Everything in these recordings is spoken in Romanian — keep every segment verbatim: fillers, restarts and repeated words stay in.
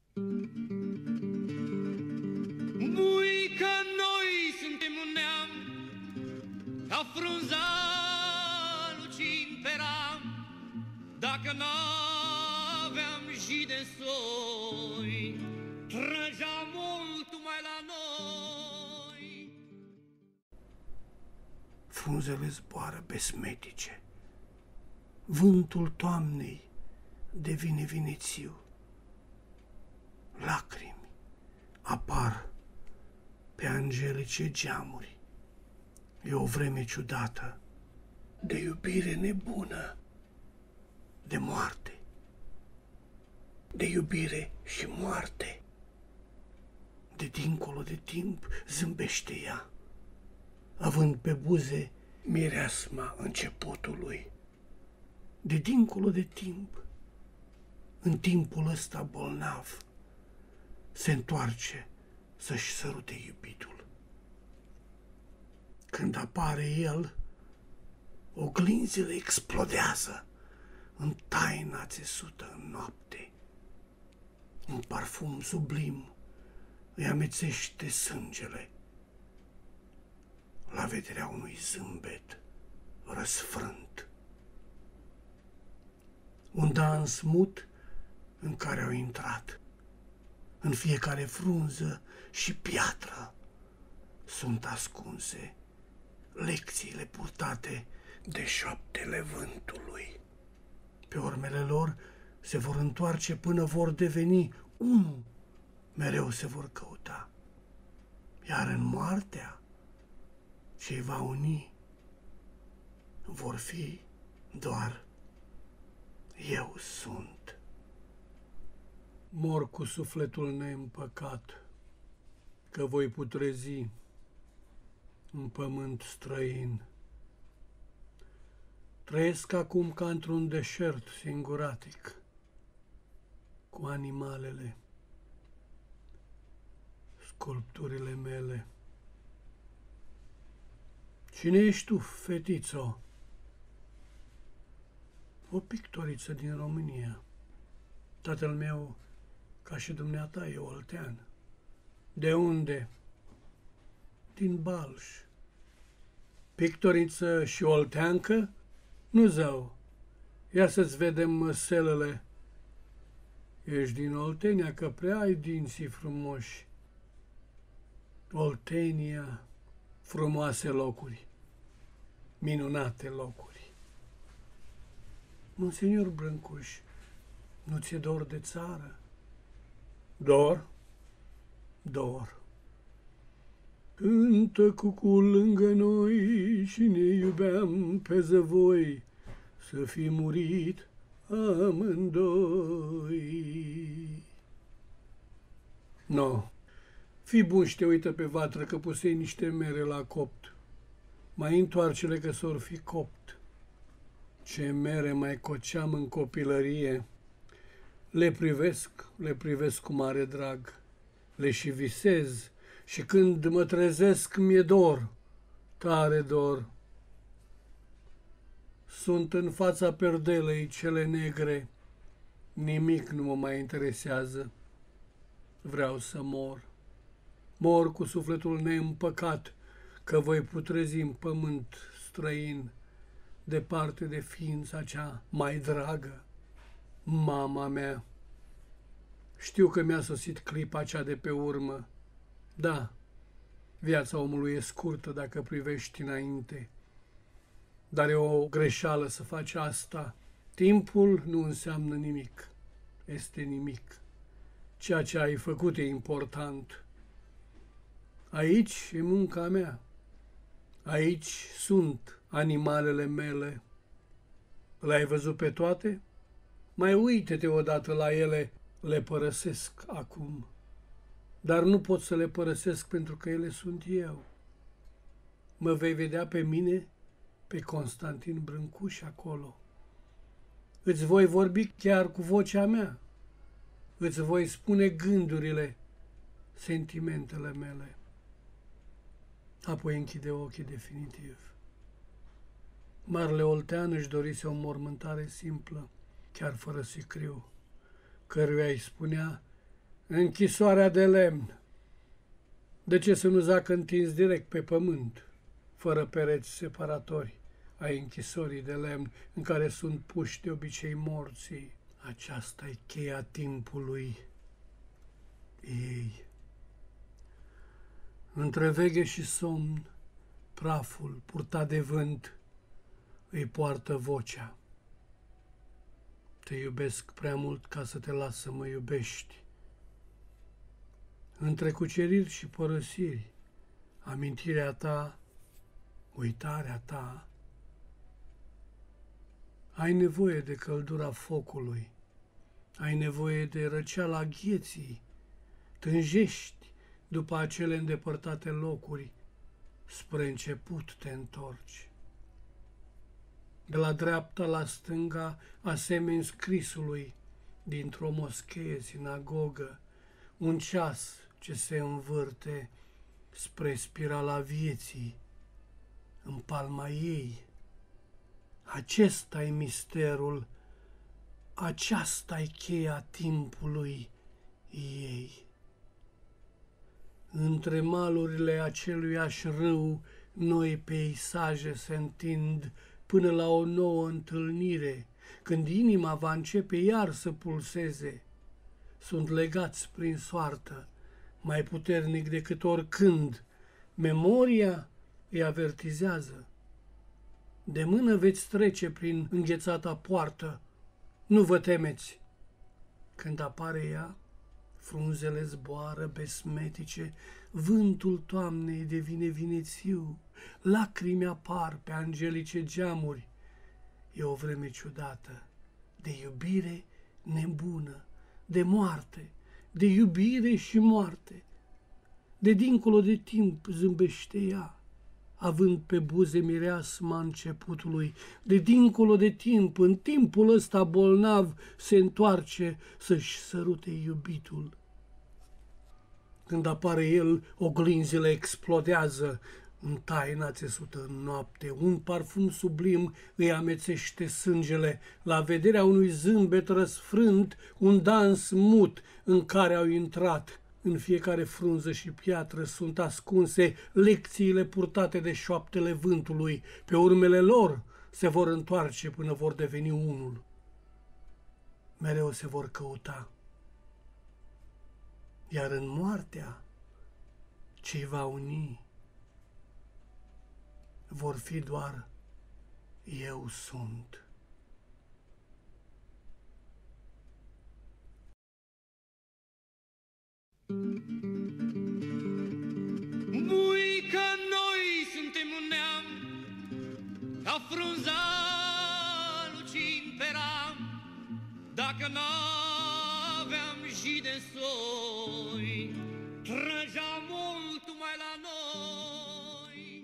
Buică, noi suntem un neam, ca frunza lui Cimpera, dacă n-aveam și de soi, trăgea mult mai la noi. Frunzele zboară besmetice, vântul toamnei devine vinețiu, lacrimi apar pe angelice geamuri. E o vreme ciudată, de iubire nebună, de moarte, de iubire și moarte. De dincolo de timp zâmbește ea, având pe buze mireasma începutului. De dincolo de timp, în timpul ăsta bolnav, se întoarce să-și sărute iubitul. Când apare el, oglinzile explodează în taina țesută în noapte. Un parfum sublim îi amețește sângele la vederea unui zâmbet răsfrânt. Un dans mut în care au intrat. În fiecare frunză și piatră sunt ascunse lecțiile purtate de șoaptele vântului. Pe urmele lor se vor întoarce până vor deveni unul, mereu se vor căuta. Iar în moartea ce îi va uni vor fi doar eu sunt. Mor cu sufletul neîmpăcat, că voi putrezi în pământ străin. Trăiesc acum ca într-un deșert singuratic, cu animalele, sculpturile mele. Cine ești tu, fetițo? O pictoriță din România. Tatăl meu, ca și dumneata, e oltean. De unde? Din Balș. Pictoriță și olteancă? Nu zău. Ia să-ți vedem măselele. Ești din Oltenia, că prea ai dinții frumoși. Oltenia, frumoase locuri, minunate locuri. Monsenior Brâncuș, nu ți-e dor de țară? Dor? Dor. Cântă cucul lângă noi și ne iubeam pe zăvoi, să fi murit amândoi. No, fii bun și te uită pe vatră că pusei niște mere la copt. Mai întoarce-le că s-or fi copt. Ce mere mai coceam în copilărie. Le privesc, le privesc cu mare drag. Le și visez și când mă trezesc mi-e dor, tare dor. Sunt în fața perdelei cele negre, nimic nu mă mai interesează. Vreau să mor. Mor cu sufletul neîmpăcat, că voi putrezi în pământ străin, departe de ființa cea mai dragă, mama mea. Știu că mi-a sosit clipa cea de pe urmă. Da, viața omului e scurtă dacă privești înainte, dar e o greșeală să faci asta. Timpul nu înseamnă nimic, este nimic. Ceea ce ai făcut e important. Aici e munca mea. Aici sunt animalele mele. Le-ai văzut pe toate? Mai uite-te odată la ele, le părăsesc acum. Dar nu pot să le părăsesc pentru că ele sunt eu. Mă vei vedea pe mine, pe Constantin Brâncuș acolo. Îți voi vorbi chiar cu vocea mea. Îți voi spune gândurile, sentimentele mele. Apoi închide ochii definitiv. Marele oltean își dorise o mormântare simplă, chiar fără sicriu, căruia îi spunea Închisoarea de lemn. De ce să nu zacă întins direct pe pământ, fără pereți separatori, ai închisorii de lemn în care sunt puși de obicei morții? Aceasta e cheia timpului ei. Între veche și somn, praful purtat de vânt îi poartă vocea. Te iubesc prea mult ca să te las să mă iubești. Între cuceriri și părăsiri, amintirea ta, uitarea ta, ai nevoie de căldura focului, ai nevoie de răceala gheții, tânjești după acele îndepărtate locuri, spre început te întorci. De la dreapta la stânga, asemeni scrisului dintr-o moschee, sinagogă, un ceas ce se învârte spre spirala vieții în palma ei. Acesta-i misterul, aceasta-i cheia timpului ei. Între malurile aceluiași râu, noi peisaje se întind până la o nouă întâlnire, când inima va începe iar să pulseze. Sunt legați prin soartă, mai puternic decât oricând. Memoria îi avertizează. De mână veți trece prin înghețata poartă, nu vă temeți. Când apare ea, frunzele zboară besmetice, vântul toamnei devine vinețiu, lacrimi apar pe angelice geamuri. E o vreme ciudată, de iubire nebună, de moarte, de iubire și moarte. De dincolo de timp zâmbește ea, având pe buze mireasma începutului. De dincolo de timp, în timpul ăsta bolnav, se întoarce să-și sărute iubitul. Când apare el, oglinzile explodează, în taina țesută în noapte, un parfum sublim îi amețește sângele, la vederea unui zâmbet răsfrânt, un dans mut în care au intrat. În fiecare frunză și piatră sunt ascunse lecțiile purtate de șoaptele vântului. Pe urmele lor se vor întoarce până vor deveni unul. Mereu se vor căuta. Iar în moartea ce-i va uni vor fi doar eu sunt. Buică, noi suntem un neam, ca frunza lui Cimpera, dacă n-aveam și de soi, trăgea mult mai la noi.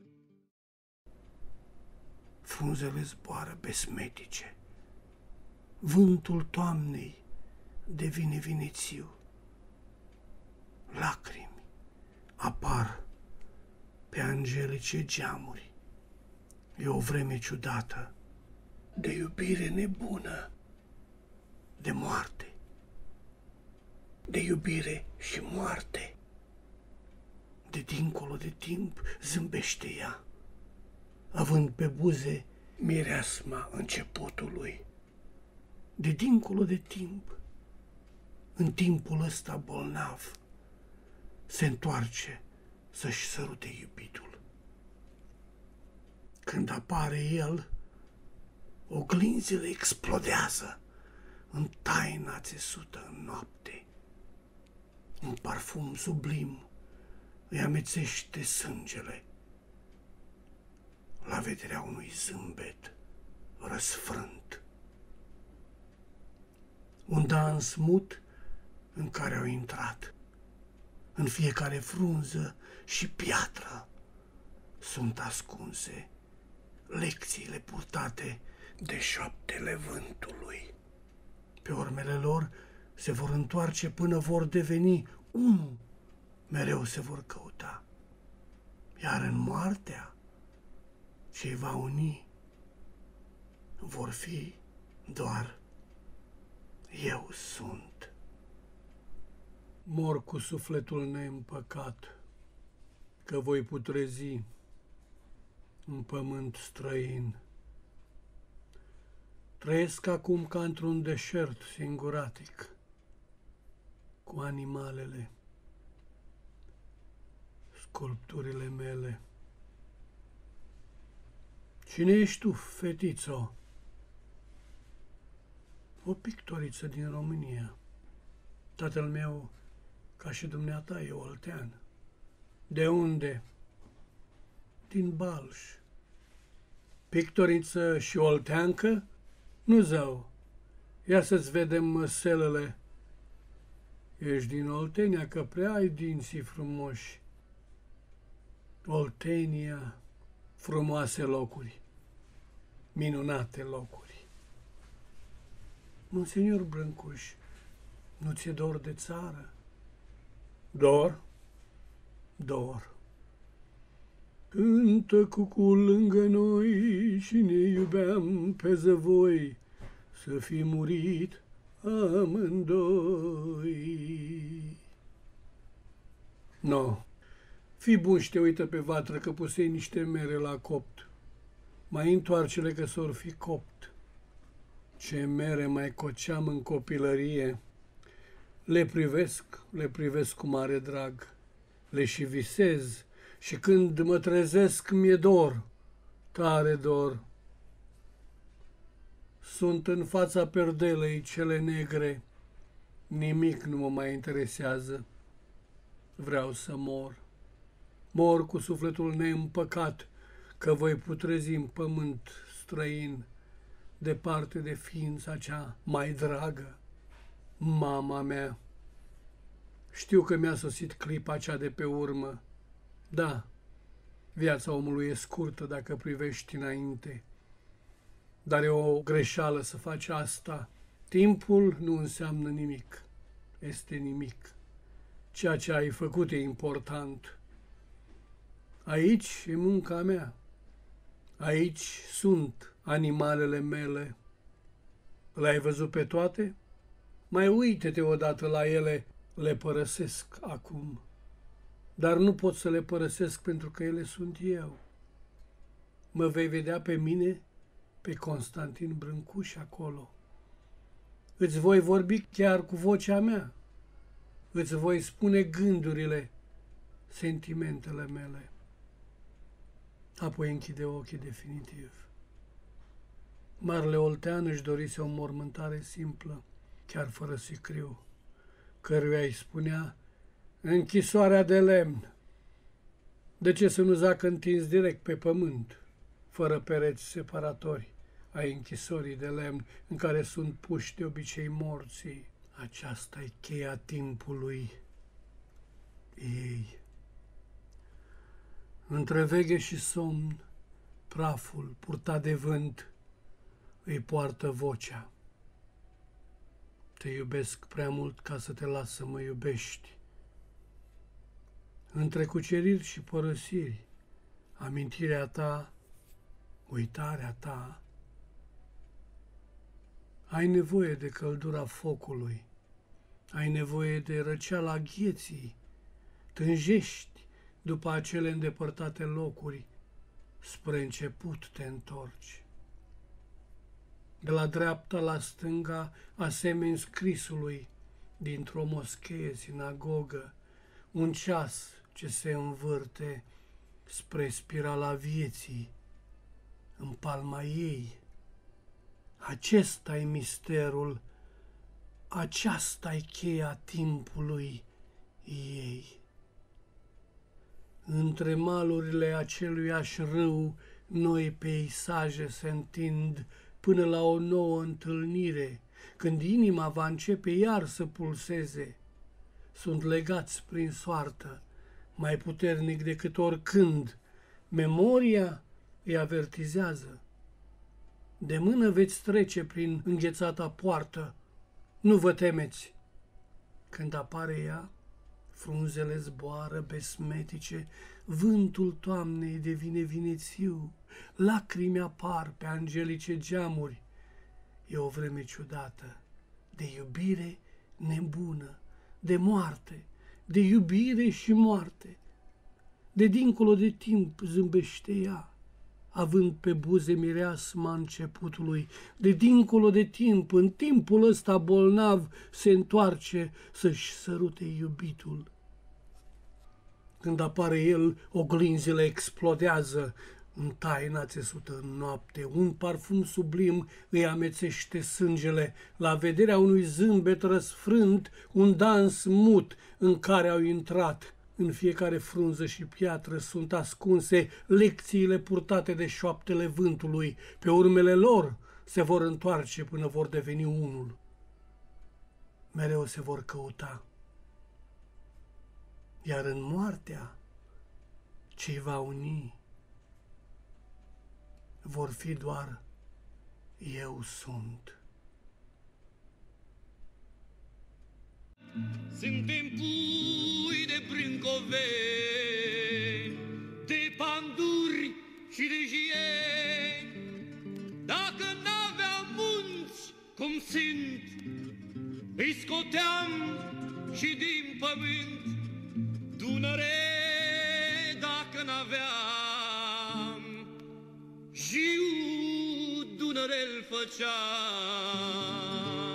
Frunzele zboară besmetice, vântul toamnei devine vinețiu, lacrimi apar pe angelice geamuri. E o vreme ciudată, de iubire nebună, de moarte, de iubire și moarte. De dincolo de timp zâmbește ea, având pe buze mireasma începutului. De dincolo de timp, în timpul ăsta bolnav, se întoarce să-și sărute iubitul. Când apare el, oglinzile explodează în taina țesută în noapte. Un parfum sublim îi amețește sângele, la vederea unui zâmbet răsfrânt. Un dans mut în care au intrat. În fiecare frunză și piatră sunt ascunse lecțiile purtate de șoaptele vântului. Pe urmele lor se vor întoarce până vor deveni unul, mereu se vor căuta. Iar în moartea ce va uni vor fi doar eu sunt. Mor cu sufletul neîmpăcat, că voi putrezi în pământ străin. Trăiesc acum ca într-un deșert singuratic, cu animalele, sculpturile mele. Cine ești tu, fetițo? O pictoriță din România. Tatăl meu, ca și dumneata, e oltean. De unde? Din Balș. Pictoriță și olteancă? Nu zău. Ia să-ți vedem măselele. Ești din Oltenia, că prea ai dinții frumoși. Oltenia, frumoase locuri, minunate locuri. Monsenior Brâncuș, nu ți-e dor de țară? Dor? Dor. Cântă cucul lângă noi și ne iubeam pe zăvoi, să fi murit amândoi. No, fii bun și te uită pe vatră că pusei niște mere la copt. Mai întoarce-le că s-or fi copt. Ce mere mai coceam în copilărie. Le privesc, le privesc cu mare drag. Le și visez și când mă trezesc mi-e dor, tare dor. Sunt în fața perdelei cele negre, nimic nu mă mai interesează. Vreau să mor. Mor cu sufletul neîmpăcat, că voi putrezi în pământ străin, departe de ființa cea mai dragă, mama mea. Știu că mi-a sosit clipa cea de pe urmă. Da, viața omului e scurtă dacă privești înainte, dar e o greșeală să faci asta. Timpul nu înseamnă nimic, este nimic. Ceea ce ai făcut e important. Aici e munca mea. Aici sunt animalele mele. Le-ai văzut pe toate? Mai uite-te odată la ele, le părăsesc acum. Dar nu pot să le părăsesc pentru că ele sunt eu. Mă vei vedea pe mine, pe Constantin Brâncuș acolo. Îți voi vorbi chiar cu vocea mea. Îți voi spune gândurile, sentimentele mele. Apoi închide ochii definitiv. Marele oltean își dorise o mormântare simplă, chiar fără sicriu, căruia îi spunea închisoarea de lemn. De ce să nu zacă întins direct pe pământ, fără pereți separatori ai închisorii de lemn în care sunt puși de obicei morții? Aceasta-i cheia timpului ei. Între veghe și somn, praful purtat de vânt îi poartă vocea. Te iubesc prea mult ca să te las să mă iubești. Între cuceriri și părăsiri, amintirea ta, uitarea ta, ai nevoie de căldura focului, ai nevoie de răceala gheții, tânjești după acele îndepărtate locuri, spre început te întorci. De la dreapta la stânga, asemeni scrisului dintr-o moschee, sinagogă, un ceas ce se învârte spre spirala vieții, în palma ei. Acesta-i misterul, aceasta-i cheia timpului ei. Între malurile aceluiași râu, noi peisaje se întind până la o nouă întâlnire, când inima va începe iar să pulseze. Sunt legați prin soartă, mai puternic decât oricând. Memoria îi avertizează. De mână veți trece prin înghețata poartă, nu vă temeți. Când apare ea, frunzele zboară besmetice, vântul toamnei devine vinețiu, lacrimi apar pe angelice geamuri. E o vreme ciudată, de iubire nebună, de moarte, de iubire și moarte. De dincolo de timp zâmbește ea, având pe buze mireasma începutului. De dincolo de timp, în timpul ăsta bolnav, se întoarce să-și sărute iubitul. Când apare el, oglinzile explodează, în taina țesută în noapte, un parfum sublim îi amețește sângele, la vederea unui zâmbet răsfrânt, un dans mut în care au intrat. În fiecare frunză și piatră sunt ascunse lecțiile purtate de șoaptele vântului, pe urmele lor se vor întoarce până vor deveni unul. Mereu se vor căuta. Iar în moartea ce-i va uni, vor fi doar eu sunt. Suntem pui de brâncoveni, de panduri și de jieni. Dacă n-aveam munți cum sunt, îi scoteam și din pământ. Dunăre dacă n-aveam, jiu Dunăre-l făceam.